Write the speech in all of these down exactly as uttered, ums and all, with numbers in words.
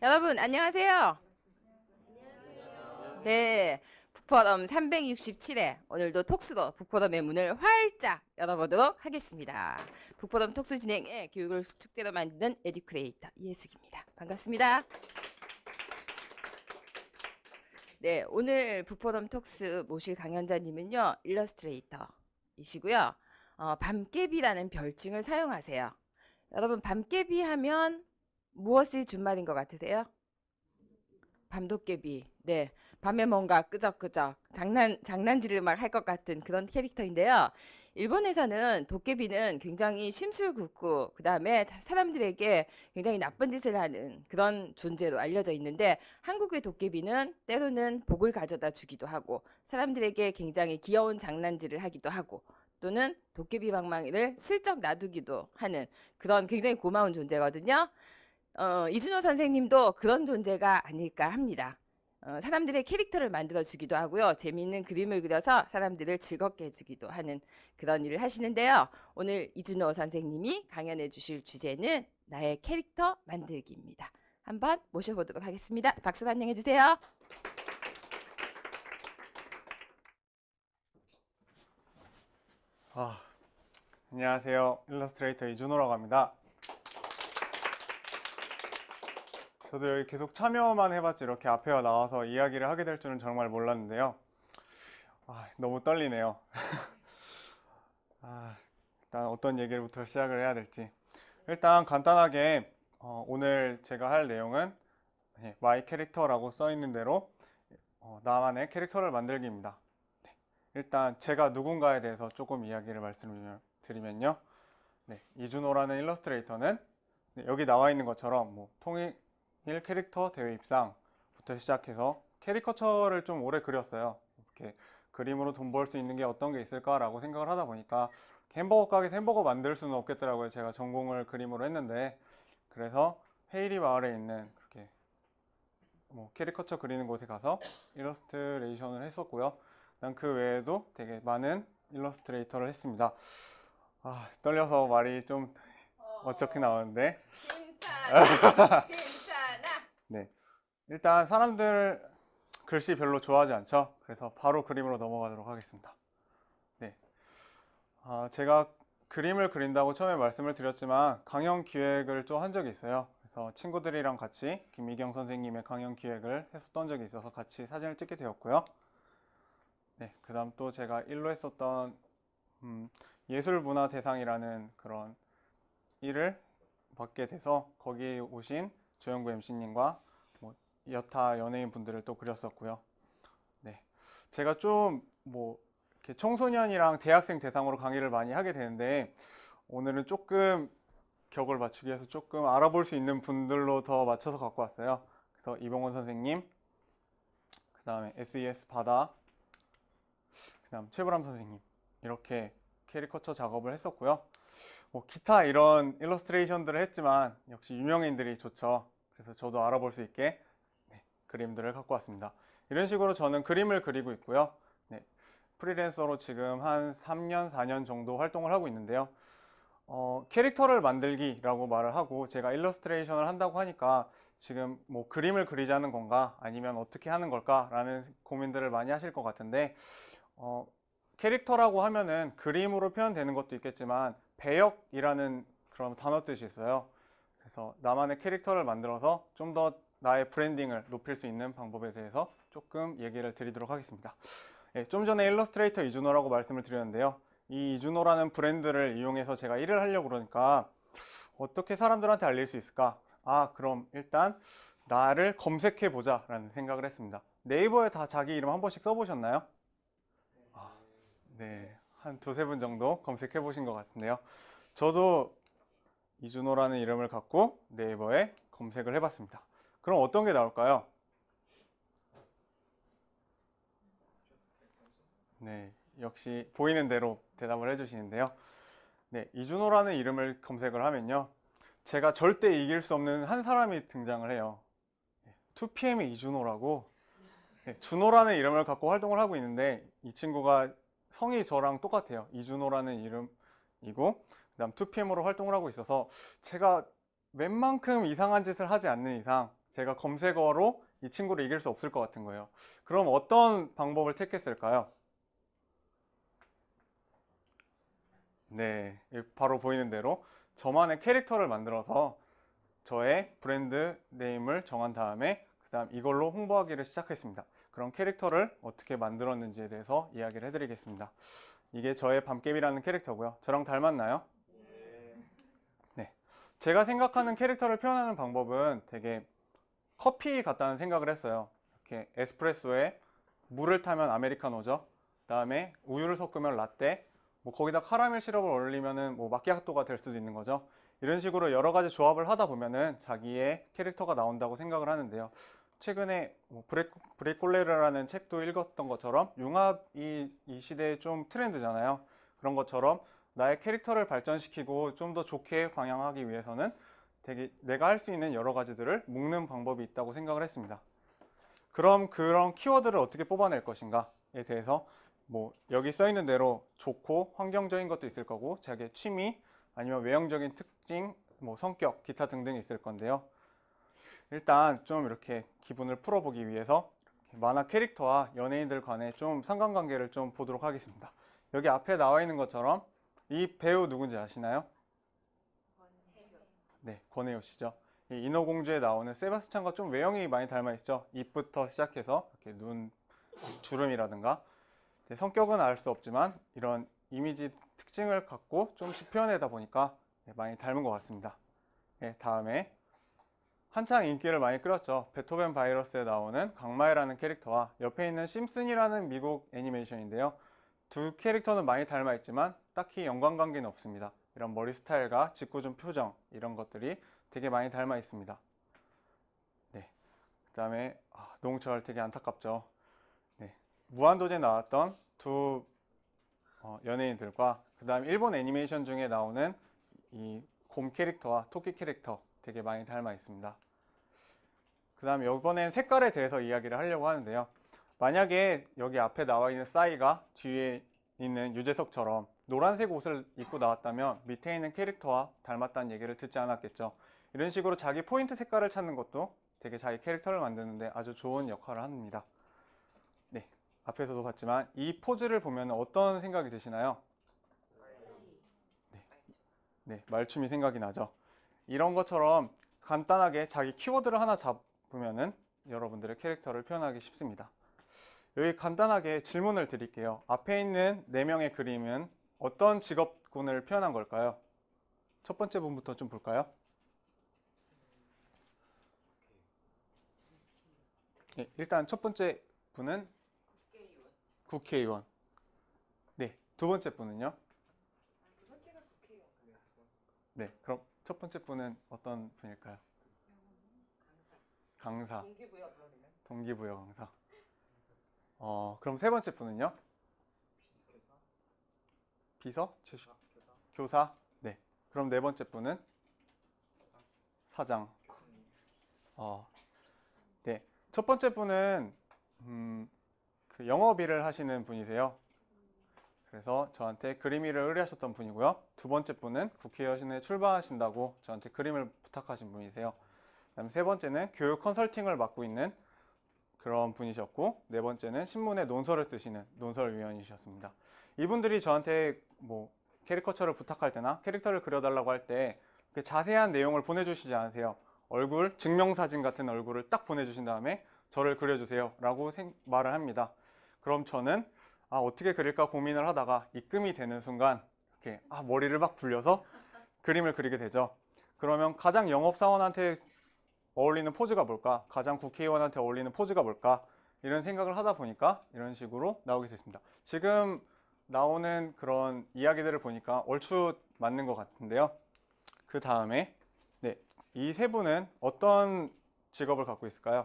여러분 안녕하세요. 네, 북포럼 삼백육십칠 회 오늘도 톡스도 북포럼의 문을 활짝 열어보도록 하겠습니다. 북포럼 톡스 진행에 교육을 축제로 만드는 에듀크리에이터 이혜숙입니다. 반갑습니다. 네, 오늘 북포럼 톡스 모실 강연자님은요 일러스트레이터이시고요. 어, 밤깨비라는 별칭을 사용하세요. 여러분 밤깨비 하면 무엇의 준말인 것 같으세요? 밤도깨비. 네. 밤에 뭔가 끄적끄적 장난, 장난질을 막 할 것 같은 그런 캐릭터인데요. 일본에서는 도깨비는 굉장히 심술궂고 그 다음에 사람들에게 굉장히 나쁜 짓을 하는 그런 존재로 알려져 있는데, 한국의 도깨비는 때로는 복을 가져다 주기도 하고 사람들에게 굉장히 귀여운 장난질을 하기도 하고 또는 도깨비 방망이를 슬쩍 놔두기도 하는 그런 굉장히 고마운 존재거든요. 어, 이준호 선생님도 그런 존재가 아닐까 합니다. 어, 사람들의 캐릭터를 만들어 주기도 하고요. 재미있는 그림을 그려서 사람들을 즐겁게 해주기도 하는 그런 일을 하시는데요. 오늘 이준호 선생님이 강연해 주실 주제는 나의 캐릭터 만들기입니다. 한번 모셔보도록 하겠습니다. 박수 환영해 주세요. 아, 안녕하세요. 일러스트레이터 이준호라고 합니다. 저도 여기 계속 참여만 해봤지 이렇게 앞에 나와서 이야기를 하게 될 줄은 정말 몰랐는데요. 아, 너무 떨리네요. 아, 일단 어떤 얘기부터 시작을 해야 될지. 일단 간단하게 어, 오늘 제가 할 내용은 네, 마이 캐릭터라고 써 있는 대로 어, 나만의 캐릭터를 만들기입니다. 네, 일단 제가 누군가에 대해서 조금 이야기를 말씀드리면요. 네, 이준호라는 일러스트레이터는 네, 여기 나와 있는 것처럼 뭐 통일 일 캐릭터 대회 입상부터 시작해서 캐리커처를 좀 오래 그렸어요. 이렇게 그림으로 돈 벌 수 있는 게 어떤 게 있을까라고 생각을 하다 보니까 햄버거 가게에서 햄버거 만들 수는 없겠더라고요. 제가 전공을 그림으로 했는데, 그래서 헤이리 마을에 있는 그렇게 뭐 캐리커처 그리는 곳에 가서 일러스트레이션을 했었고요. 그다음 그 외에도 되게 많은 일러스트레이터를 했습니다. 아, 떨려서 말이 좀 어떻게 나오는데. 괜찮아. 괜찮아. 네, 일단 사람들 글씨 별로 좋아하지 않죠. 그래서 바로 그림으로 넘어가도록 하겠습니다. 네, 아, 제가 그림을 그린다고 처음에 말씀을 드렸지만 강연 기획을 좀 한 적이 있어요. 그래서 친구들이랑 같이 김미경 선생님의 강연 기획을 했었던 적이 있어서 같이 사진을 찍게 되었고요. 네, 그 다음 또 제가 일로 했었던 음, 예술문화대상이라는 그런 일을 받게 돼서 거기에 오신 조영구 엠씨님과 뭐 여타 연예인 분들을 또 그렸었고요. 네, 제가 좀 뭐 이렇게 청소년이랑 대학생 대상으로 강의를 많이 하게 되는데, 오늘은 조금 격을 맞추기 위해서 조금 알아볼 수 있는 분들로 더 맞춰서 갖고 왔어요. 그래서 이봉원 선생님, 그 다음에 에스이에스 바다, 그 다음 최불암 선생님, 이렇게 캐리커처 작업을 했었고요. 뭐 기타 이런 일러스트레이션들을 했지만 역시 유명인들이 좋죠. 그래서 저도 알아볼 수 있게 네, 그림들을 갖고 왔습니다. 이런 식으로 저는 그림을 그리고 있고요. 네, 프리랜서로 지금 한 삼 년, 사 년 정도 활동을 하고 있는데요. 어, 캐릭터를 만들기라고 말을 하고 제가 일러스트레이션을 한다고 하니까 지금 뭐 그림을 그리자는 건가 아니면 어떻게 하는 걸까 라는 고민들을 많이 하실 것 같은데, 어, 캐릭터라고 하면은 그림으로 표현되는 것도 있겠지만 배역이라는 그런 단어 뜻이 있어요. 그래서 나만의 캐릭터를 만들어서 좀 더 나의 브랜딩을 높일 수 있는 방법에 대해서 조금 얘기를 드리도록 하겠습니다. 예, 좀 전에 일러스트레이터 이준호라고 말씀을 드렸는데요. 이 이준호라는 브랜드를 이용해서 제가 일을 하려고 그러니까 어떻게 사람들한테 알릴 수 있을까? 아, 그럼 일단 나를 검색해 보자 라는 생각을 했습니다. 네이버에 다 자기 이름 한 번씩 써보셨나요? 아, 네, 한 두세 분 정도 검색해 보신 것 같은데요. 저도 이준호라는 이름을 갖고 네이버에 검색을 해봤습니다. 그럼 어떤 게 나올까요? 네, 역시 보이는 대로 대답을 해주시는데요. 네, 이준호라는 이름을 검색을 하면요, 제가 절대 이길 수 없는 한 사람이 등장을 해요. 투피엠의 이준호라고. 네, 준호라는 이름을 갖고 활동을 하고 있는데 이 친구가 성이 저랑 똑같아요. 이준호라는 이름이고 그다음 투피엠으로 활동을 하고 있어서 제가 웬만큼 이상한 짓을 하지 않는 이상 제가 검색어로 이 친구를 이길 수 없을 것 같은 거예요. 그럼 어떤 방법을 택했을까요? 네, 바로 보이는 대로 저만의 캐릭터를 만들어서 저의 브랜드 네임을 정한 다음에 그 다음 이걸로 홍보하기를 시작했습니다. 그럼 캐릭터를 어떻게 만들었는지에 대해서 이야기를 해드리겠습니다. 이게 저의 밤깨비라는 캐릭터고요. 저랑 닮았나요? 네. 제가 생각하는 캐릭터를 표현하는 방법은 되게 커피 같다는 생각을 했어요. 이렇게 에스프레소에 물을 타면 아메리카노죠. 그 다음에 우유를 섞으면 라떼, 뭐 거기다 카라멜 시럽을 올리면은 뭐 마키아토가 될 수도 있는 거죠. 이런 식으로 여러 가지 조합을 하다 보면은 자기의 캐릭터가 나온다고 생각을 하는데요. 최근에 뭐 브레, 브레이콜레르라는 책도 읽었던 것처럼 융합이 이 시대의 좀 트렌드잖아요. 그런 것처럼 나의 캐릭터를 발전시키고 좀 더 좋게 방향하기 위해서는 되게 내가 할 수 있는 여러 가지들을 묶는 방법이 있다고 생각을 했습니다. 그럼 그런 키워드를 어떻게 뽑아낼 것인가에 대해서 뭐 여기 써 있는 대로 좋고 환경적인 것도 있을 거고 자기의 취미 아니면 외형적인 특징, 뭐 성격, 기타 등등이 있을 건데요. 일단 좀 이렇게 기분을 풀어보기 위해서 만화 캐릭터와 연예인들 간의 좀 상관관계를 좀 보도록 하겠습니다. 여기 앞에 나와 있는 것처럼 이 배우 누군지 아시나요? 네, 권혜요 씨죠. 이 인어공주에 나오는 세바스찬과 좀 외형이 많이 닮아 있죠. 입부터 시작해서 이렇게 눈 주름이라든가 네, 성격은 알 수 없지만 이런 이미지 특징을 갖고 좀씩 표현하다 보니까 네, 많이 닮은 것 같습니다. 네, 다음에 한창 인기를 많이 끌었죠. 베토벤 바이러스에 나오는 강마애라는 캐릭터와 옆에 있는 심슨이라는 미국 애니메이션인데요. 두 캐릭터는 많이 닮아 있지만 딱히 연관관계는 없습니다. 이런 머리 스타일과 짓궂은 표정 이런 것들이 되게 많이 닮아 있습니다. 네, 그 다음에 아, 노홍철 되게 안타깝죠. 네, 무한도전에 나왔던 두 어, 연예인들과 그 다음 일본 애니메이션 중에 나오는 이 곰 캐릭터와 토끼 캐릭터 되게 많이 닮아 있습니다. 그 다음에 이번엔 색깔에 대해서 이야기를 하려고 하는데요. 만약에 여기 앞에 나와 있는 싸이가 뒤에 있는 유재석처럼 노란색 옷을 입고 나왔다면 밑에 있는 캐릭터와 닮았다는 얘기를 듣지 않았겠죠. 이런 식으로 자기 포인트 색깔을 찾는 것도 되게 자기 캐릭터를 만드는데 아주 좋은 역할을 합니다. 네, 앞에서도 봤지만 이 포즈를 보면 어떤 생각이 드시나요? 네, 네, 말춤이 생각이 나죠. 이런 것처럼 간단하게 자기 키워드를 하나 잡으면은 여러분들의 캐릭터를 표현하기 쉽습니다. 여기 간단하게 질문을 드릴게요. 앞에 있는 네 명의 그림은 어떤 직업군을 표현한 걸까요? 첫 번째 분부터 좀 볼까요? 네, 일단 첫 번째 분은 국회의원. 국회의원. 네, 두 번째 분은요? 두 번째가 국회의원. 네, 그럼 첫 번째 분은 어떤 분일까요? 강사. 동기부여. 동기부여 강사. 어, 그럼 세 번째 분은요? 비서? 교사, 교사, 교사? 네. 그럼 네 번째 분은? 사장. 어, 네. 첫 번째 분은 음, 그 영업 일을 하시는 분이세요. 그래서 저한테 그림 일을 의뢰하셨던 분이고요. 두 번째 분은 국회의원에 출마하신다고 저한테 그림을 부탁하신 분이세요. 그다음 세 번째는 교육 컨설팅을 맡고 있는 그런 분이셨고, 네 번째는 신문에 논설을 쓰시는 논설위원이셨습니다. 이분들이 저한테 뭐 캐리커처를 부탁할 때나 캐릭터를 그려달라고 할 때 자세한 내용을 보내주시지 않으세요. 얼굴, 증명사진 같은 얼굴을 딱 보내주신 다음에 저를 그려주세요 라고 생, 말을 합니다. 그럼 저는 아, 어떻게 그릴까 고민을 하다가 입금이 되는 순간 이렇게 아, 머리를 막 굴려서 그림을 그리게 되죠. 그러면 가장 영업사원한테 어울리는 포즈가 뭘까? 가장 국회의원한테 어울리는 포즈가 뭘까? 이런 생각을 하다 보니까 이런 식으로 나오게 됐습니다. 지금 나오는 그런 이야기들을 보니까 얼추 맞는 것 같은데요. 그 다음에 네, 이 세 분은 어떤 직업을 갖고 있을까요?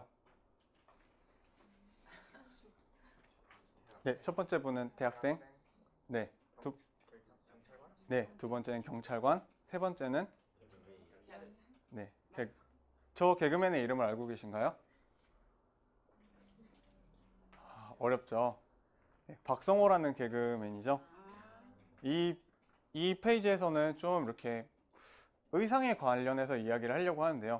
네, 첫 번째 분은 대학생. 네, 두, 네, 두 번째는 경찰관. 세 번째는 네, 개, 저 개그맨의 이름을 알고 계신가요? 아, 어렵죠. 네, 박성호라는 개그맨이죠. 이, 이 페이지에서는 좀 이렇게 의상에 관련해서 이야기를 하려고 하는데요.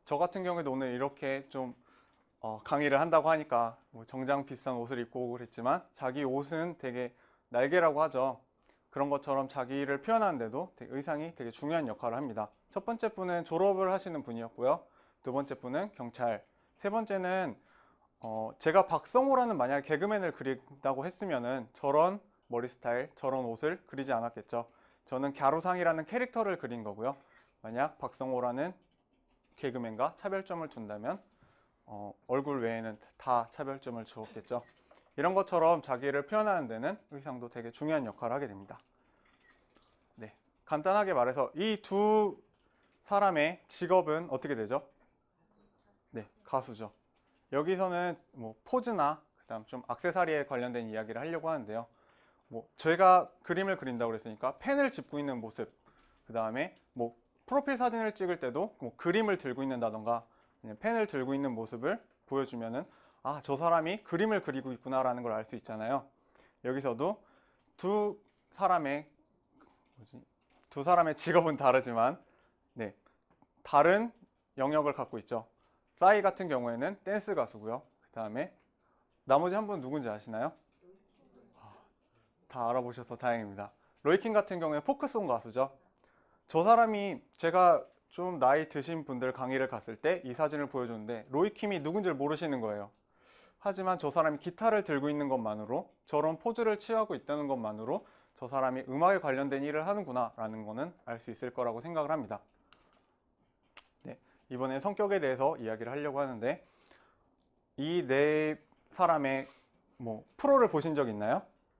저 같은 경우에도 오늘 이렇게 좀 어, 강의를 한다고 하니까 뭐 정장 비슷한 옷을 입고 오고 그랬지만 자기 옷은 되게 날개라고 하죠. 그런 것처럼 자기를 표현하는데도 되게 의상이 되게 중요한 역할을 합니다. 첫 번째 분은 졸업을 하시는 분이었고요. 두 번째 분은 경찰. 세 번째는 어, 제가 박성호라는 만약 개그맨을 그린다고 했으면은 저런 머리 스타일, 저런 옷을 그리지 않았겠죠. 저는 갸루상이라는 캐릭터를 그린 거고요. 만약 박성호라는 개그맨과 차별점을 둔다면 어, 얼굴 외에는 다 차별점을 주었겠죠. 이런 것처럼 자기를 표현하는 데는 의상도 되게 중요한 역할을 하게 됩니다. 네, 간단하게 말해서 이 두 사람의 직업은 어떻게 되죠? 네, 가수죠. 여기서는 뭐 포즈나 그다음 좀 액세서리에 관련된 이야기를 하려고 하는데요. 뭐 제가 그림을 그린다고 그랬으니까 펜을 짚고 있는 모습, 그 다음에 뭐 프로필 사진을 찍을 때도 뭐 그림을 들고 있는다던가 펜을 들고 있는 모습을 보여주면은 아, 저 사람이 그림을 그리고 있구나라는 걸 알 수 있잖아요. 여기서도 두 사람의 뭐지? 두 사람의 직업은 다르지만 네, 다른 영역을 갖고 있죠. 싸이 같은 경우에는 댄스 가수고요. 그 다음에 나머지 한 분 누군지 아시나요? 아, 다 알아보셔서 다행입니다. 로이킴 같은 경우에 포크송 가수죠. 저 사람이 제가 좀 나이 드신 분들 강의를 갔을 때 이 사진을 보여줬는데 로이킴이 누군지 모르시는 거예요. 하지만 저 사람이 기타를 들고 있는 것만으로 저런 포즈를 취하고 있다는 것만으로 저 사람이 음악에 관련된 일을 하는구나 라는 거는 알 수 있을 거라고 생각을 합니다. 네, 이번에 성격에 대해서 이야기를 하려고 하는데 이 네 사람의 뭐 프로를 보신 적 있나요?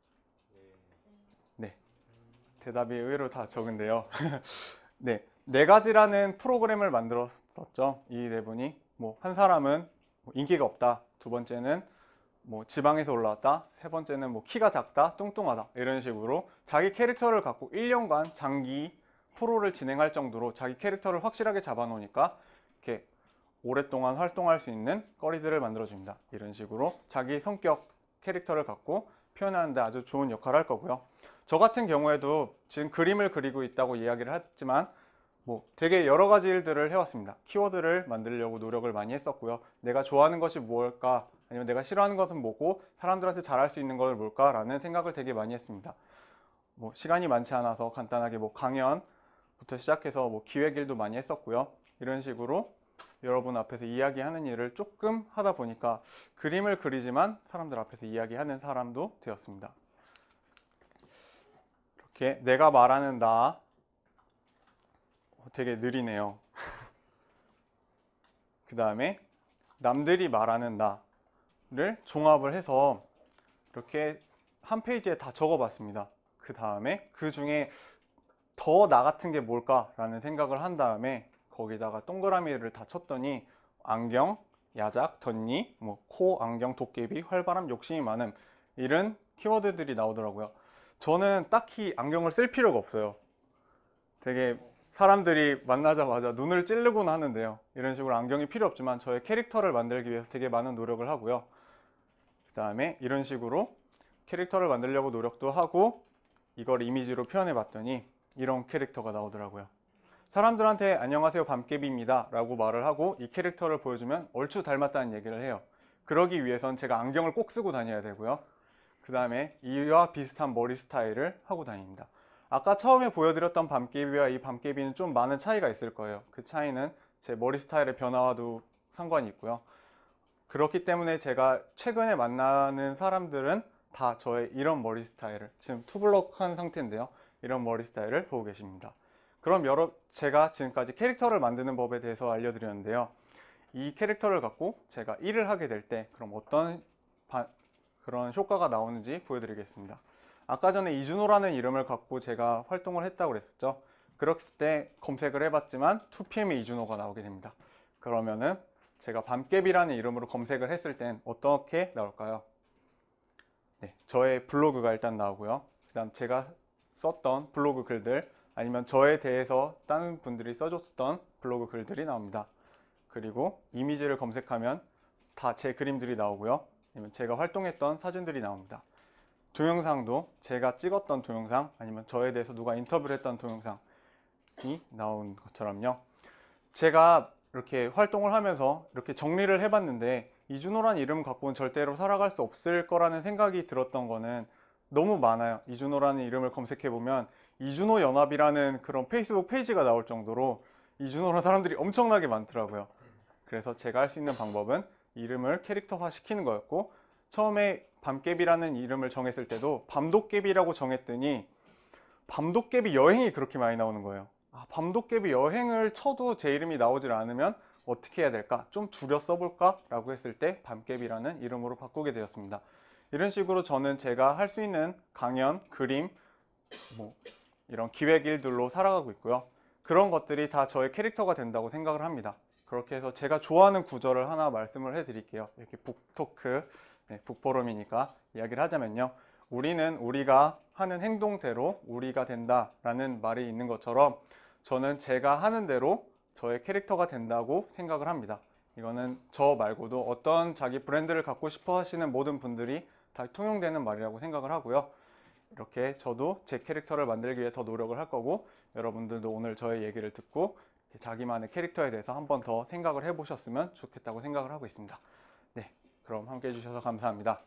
네, 대답이 의외로 다 적은데요. 네, 네 가지라는 프로그램을 만들었었죠. 이 네 분이 뭐 한 사람은 인기가 없다. 두 번째는 뭐 지방에서 올라왔다. 세 번째는 뭐 키가 작다, 뚱뚱하다. 이런 식으로 자기 캐릭터를 갖고 일 년간 장기 프로를 진행할 정도로 자기 캐릭터를 확실하게 잡아놓으니까 이렇게 오랫동안 활동할 수 있는 거리들을 만들어줍니다. 이런 식으로 자기 성격, 캐릭터를 갖고 표현하는데 아주 좋은 역할을 할 거고요. 저 같은 경우에도 지금 그림을 그리고 있다고 이야기를 했지만 뭐 되게 여러 가지 일들을 해왔습니다. 키워드를 만들려고 노력을 많이 했었고요. 내가 좋아하는 것이 뭘까? 아니면 내가 싫어하는 것은 뭐고 사람들한테 잘할 수 있는 건 뭘까라는 생각을 되게 많이 했습니다. 뭐 시간이 많지 않아서 간단하게 뭐 강연부터 시작해서 뭐 기획일도 많이 했었고요. 이런 식으로 여러분 앞에서 이야기하는 일을 조금 하다 보니까 그림을 그리지만 사람들 앞에서 이야기하는 사람도 되었습니다. 이렇게 내가 말하는 나 되게 느리네요. 그 다음에 남들이 말하는 나를 종합을 해서 이렇게 한 페이지에 다 적어봤습니다. 그 다음에 그 중에 더 나 같은 게 뭘까라는 생각을 한 다음에 거기다가 동그라미를 다 쳤더니 안경, 야작, 덧니, 뭐 코, 안경, 도깨비, 활발함, 욕심이 많음 이런 키워드들이 나오더라고요. 저는 딱히 안경을 쓸 필요가 없어요. 되게 사람들이 만나자마자 눈을 찌르곤 하는데요. 이런 식으로 안경이 필요 없지만 저의 캐릭터를 만들기 위해서 되게 많은 노력을 하고요. 그 다음에 이런 식으로 캐릭터를 만들려고 노력도 하고 이걸 이미지로 표현해 봤더니 이런 캐릭터가 나오더라고요. 사람들한테 안녕하세요 밤깨비입니다 라고 말을 하고 이 캐릭터를 보여주면 얼추 닮았다는 얘기를 해요. 그러기 위해선 제가 안경을 꼭 쓰고 다녀야 되고요. 그 다음에 이와 비슷한 머리 스타일을 하고 다닙니다. 아까 처음에 보여드렸던 밤깨비와 이 밤깨비는 좀 많은 차이가 있을 거예요. 그 차이는 제 머리 스타일의 변화와도 상관이 있고요. 그렇기 때문에 제가 최근에 만나는 사람들은 다 저의 이런 머리 스타일을 지금 투블럭한 상태인데요. 이런 머리 스타일을 보고 계십니다. 그럼 여러 제가 지금까지 캐릭터를 만드는 법에 대해서 알려드렸는데요. 이 캐릭터를 갖고 제가 일을 하게 될 때 그럼 어떤 바, 그런 효과가 나오는지 보여드리겠습니다. 아까 전에 이준호라는 이름을 갖고 제가 활동을 했다고 그랬었죠. 그랬을 때 검색을 해봤지만 투피엠의 이준호가 나오게 됩니다. 그러면은 제가 밤깨비라는 이름으로 검색을 했을 땐 어떻게 나올까요? 네, 저의 블로그가 일단 나오고요. 그 다음 제가 썼던 블로그 글들 아니면 저에 대해서 다른 분들이 써줬던 블로그 글들이 나옵니다. 그리고 이미지를 검색하면 다 제 그림들이 나오고요. 아니면 제가 활동했던 사진들이 나옵니다. 동영상도 제가 찍었던 동영상 아니면 저에 대해서 누가 인터뷰를 했던 동영상이 나온 것처럼요. 제가 이렇게 활동을 하면서 이렇게 정리를 해봤는데 이준호란 이름 갖고는 절대로 살아갈 수 없을 거라는 생각이 들었던 거는 너무 많아요. 이준호라는 이름을 검색해보면 이준호 연합이라는 그런 페이스북 페이지가 나올 정도로 이준호라는 사람들이 엄청나게 많더라고요. 그래서 제가 할 수 있는 방법은 이름을 캐릭터화 시키는 거였고, 처음에 밤깨비라는 이름을 정했을 때도 밤도깨비라고 정했더니 밤도깨비 여행이 그렇게 많이 나오는 거예요. 아, 밤도깨비 여행을 쳐도 제 이름이 나오질 않으면 어떻게 해야 될까? 좀 줄여 써볼까? 라고 했을 때 밤깨비라는 이름으로 바꾸게 되었습니다. 이런 식으로 저는 제가 할 수 있는 강연, 그림, 뭐 이런 기획 일들로 살아가고 있고요. 그런 것들이 다 저의 캐릭터가 된다고 생각을 합니다. 그렇게 해서 제가 좋아하는 구절을 하나 말씀을 해드릴게요. 이렇게 북토크, 네, 북포럼이니까 이야기를 하자면요. 우리는 우리가 하는 행동대로 우리가 된다라는 말이 있는 것처럼 저는 제가 하는 대로 저의 캐릭터가 된다고 생각을 합니다. 이거는 저 말고도 어떤 자기 브랜드를 갖고 싶어 하시는 모든 분들이 다 통용되는 말이라고 생각을 하고요. 이렇게 저도 제 캐릭터를 만들기 위해 더 노력을 할 거고, 여러분들도 오늘 저의 얘기를 듣고 자기만의 캐릭터에 대해서 한 번 더 생각을 해보셨으면 좋겠다고 생각을 하고 있습니다. 네, 그럼 함께 해주셔서 감사합니다.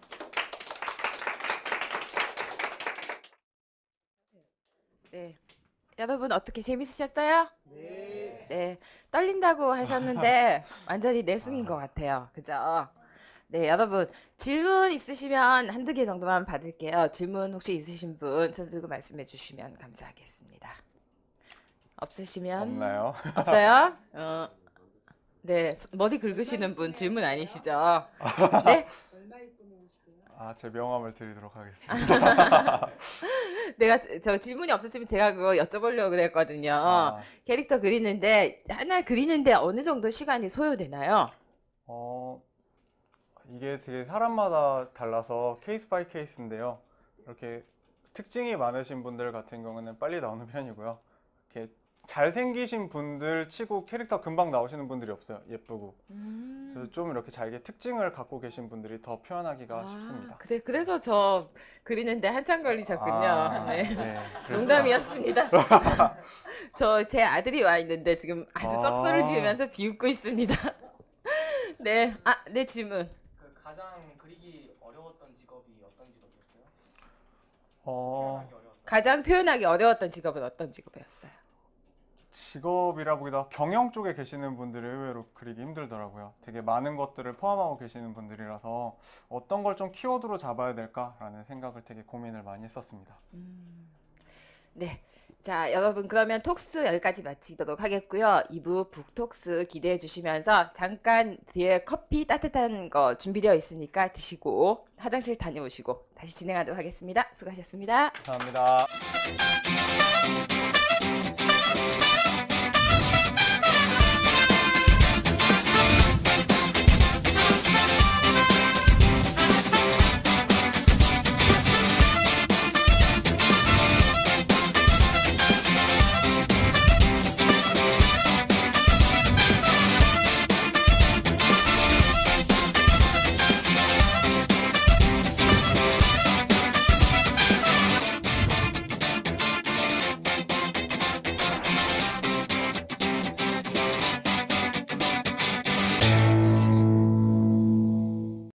네. 여러분 어떻게 재밌으셨어요? 네. 네. 떨린다고 하셨는데 완전히 내숭인 것 같아요. 그죠? 네, 여러분 질문 있으시면 한두 개 정도만 받을게요. 질문 혹시 있으신 분 손 들고 말씀해 주시면 감사하겠습니다. 없으시면 없나요? 없어요? 어, 네, 머리 긁으시는 분 질문 아니시죠? 네? 아, 제 명함을 드리도록 하겠습니다. 내가 저 질문이 없으시면 제가 그거 여쭤보려고 그랬거든요. 아, 캐릭터 그리는데 하나 그리는데 어느 정도 시간이 소요되나요? 어, 이게 되게 사람마다 달라서 케이스 바이 케이스인데요. 이렇게 특징이 많으신 분들 같은 경우는 빨리 나오는 편이고요. 이렇게 잘생기신 분들 치고 캐릭터 금방 나오시는 분들이 없어요. 예쁘고. 음. 그래서 좀 이렇게 자기 특징을 갖고 계신 분들이 더 표현하기가 아, 쉽습니다. 그래, 그래서 저 그리는데 한참 걸리셨군요. 아, 네. 네. 그래서- 농담이었습니다. 저 제 아들이 와 있는데 지금 아주 아. 썩소를 지으면서 비웃고 있습니다. 네, 아, 네 질문. 그 가장 그리기 어려웠던 직업이 어떤 직업이었어요? 어, 표현하기 어려웠던. 가장 표현하기 어려웠던 직업은 어떤 직업이었어요? 직업이라 보기보다 경영 쪽에 계시는 분들이 의외로 그리기 힘들더라고요. 되게 많은 것들을 포함하고 계시는 분들이라서 어떤 걸 좀 키워드로 잡아야 될까라는 생각을 되게 고민을 많이 했었습니다. 음, 네. 자, 여러분 그러면 톡스 여기까지 마치도록 하겠고요. 이 부 북톡스 기대해 주시면서 잠깐 뒤에 커피 따뜻한 거 준비되어 있으니까 드시고 화장실 다녀오시고 다시 진행하도록 하겠습니다. 수고하셨습니다. 감사합니다.